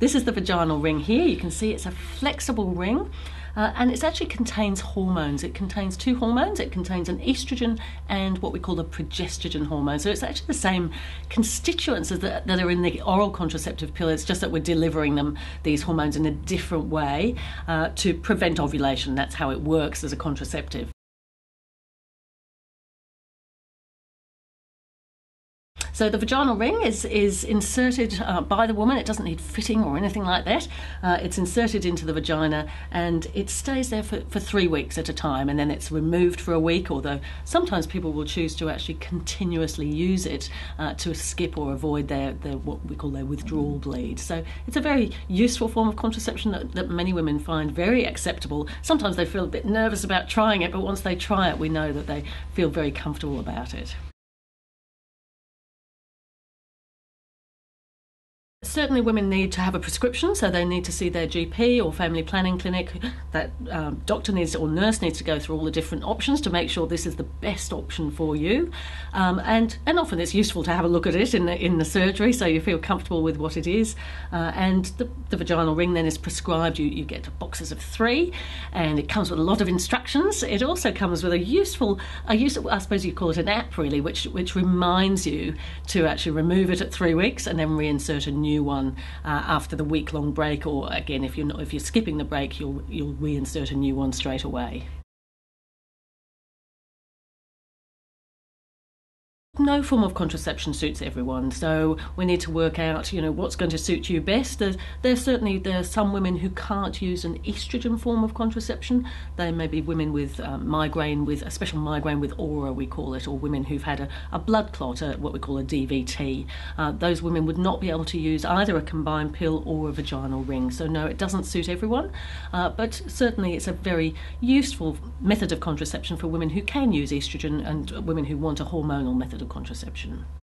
This is the vaginal ring here. You can see it's a flexible ring. And it actually contains hormones. It contains two hormones. It contains an estrogen and what we call a progestogen hormone. So it's actually the same constituents as that are in the oral contraceptive pill. It's just that we're delivering them, these hormones, in a different way to prevent ovulation. That's how it works as a contraceptive. So the vaginal ring is inserted by the woman. It doesn't need fitting or anything like that. It's inserted into the vagina and it stays there for 3 weeks at a time, and then it's removed for a week, although sometimes people will choose to actually continuously use it to skip or avoid their what we call their withdrawal bleed. So it's a very useful form of contraception that many women find very acceptable. Sometimes they feel a bit nervous about trying it, but once they try it, we know that they feel very comfortable about it. Certainly women need to have a prescription, so they need to see their GP or family planning clinic. That doctor needs or nurse needs to go through all the different options to make sure this is the best option for you. And often it's useful to have a look at it in the surgery so you feel comfortable with what it is. And the vaginal ring then is prescribed. You get boxes of 3 and it comes with a lot of instructions. It also comes with a useful, I suppose you call it an app really, which reminds you to actually remove it at 3 weeks and then reinsert a new one after the week-long break, or again if you're skipping the break, you'll reinsert a new one straight away. No form of contraception suits everyone, so we need to work out, what's going to suit you best. There are some women who can't use an estrogen form of contraception. They may be women with migraine, with a special migraine with aura, we call it, or women who've had a blood clot, what we call a DVT. Those women would not be able to use either a combined pill or a vaginal ring. So no, it doesn't suit everyone, but certainly it's a very useful method of contraception for women who can use estrogen and women who want a hormonal method of contraception.